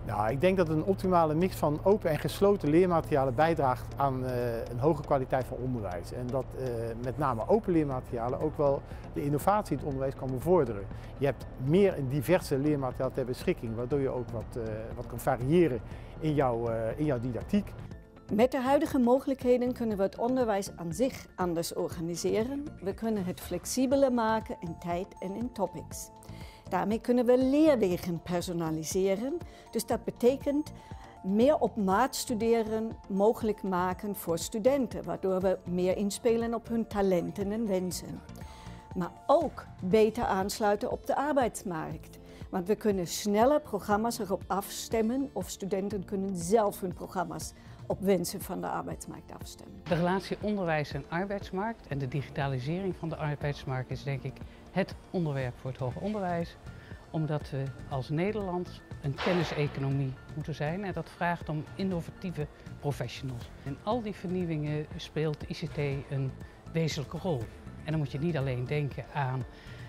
Nou, ik denk dat een optimale mix van open en gesloten leermaterialen bijdraagt aan een hoge kwaliteit van onderwijs. En dat met name open leermaterialen ook wel de innovatie in het onderwijs kan bevorderen. Je hebt meer en diverse leermateriaal ter beschikking, waardoor je ook wat kan variëren in jouw didactiek. Met de huidige mogelijkheden kunnen we het onderwijs aan zich anders organiseren. We kunnen het flexibeler maken in tijd en in topics. Daarmee kunnen we leerwegen personaliseren. Dus dat betekent meer op maat studeren mogelijk maken voor studenten, waardoor we meer inspelen op hun talenten en wensen. Maar ook beter aansluiten op de arbeidsmarkt. Want we kunnen sneller programma's erop afstemmen of studenten kunnen zelf hun programma's op wensen van de arbeidsmarkt afstemmen. De relatie onderwijs en arbeidsmarkt en de digitalisering van de arbeidsmarkt is denk ik het onderwerp voor het hoger onderwijs. Omdat we als Nederland een kenniseconomie moeten zijn en dat vraagt om innovatieve professionals. In al die vernieuwingen speelt ICT een wezenlijke rol. En dan moet je niet alleen denken aan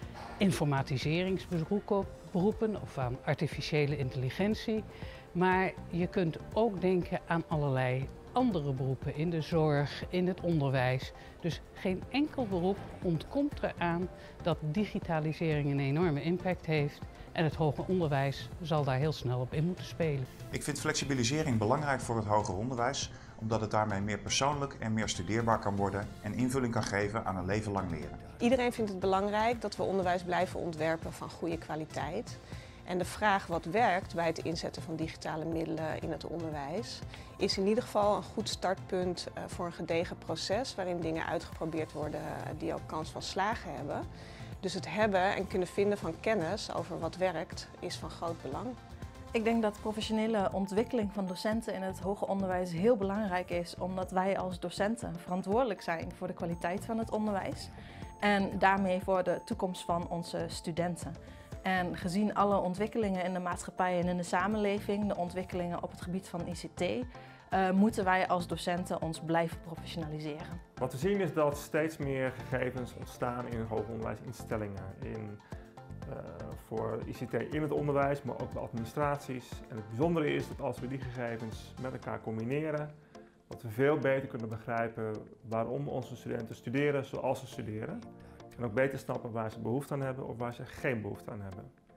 informatiseringsberoepen of aan artificiële intelligentie, maar je kunt ook denken aan allerlei andere beroepen in de zorg, in het onderwijs. Dus geen enkel beroep ontkomt eraan dat digitalisering een enorme impact heeft en het hoger onderwijs zal daar heel snel op in moeten spelen. Ik vind flexibilisering belangrijk voor het hoger onderwijs, omdat het daarmee meer persoonlijk en meer studeerbaar kan worden en invulling kan geven aan een leven lang leren. Iedereen vindt het belangrijk dat we onderwijs blijven ontwerpen van goede kwaliteit. En de vraag wat werkt bij het inzetten van digitale middelen in het onderwijs is in ieder geval een goed startpunt voor een gedegen proces waarin dingen uitgeprobeerd worden die ook kans van slagen hebben. Dus het hebben en kunnen vinden van kennis over wat werkt is van groot belang. Ik denk dat professionele ontwikkeling van docenten in het hoger onderwijs heel belangrijk is, omdat wij als docenten verantwoordelijk zijn voor de kwaliteit van het onderwijs en daarmee voor de toekomst van onze studenten. En gezien alle ontwikkelingen in de maatschappij en in de samenleving, de ontwikkelingen op het gebied van ICT, moeten wij als docenten ons blijven professionaliseren. Wat we zien is dat steeds meer gegevens ontstaan in hoger onderwijsinstellingen. Voor ICT in het onderwijs, maar ook de administraties. En het bijzondere is dat als we die gegevens met elkaar combineren, dat we veel beter kunnen begrijpen waarom onze studenten studeren zoals ze studeren. En ook beter snappen waar ze behoefte aan hebben of waar ze geen behoefte aan hebben.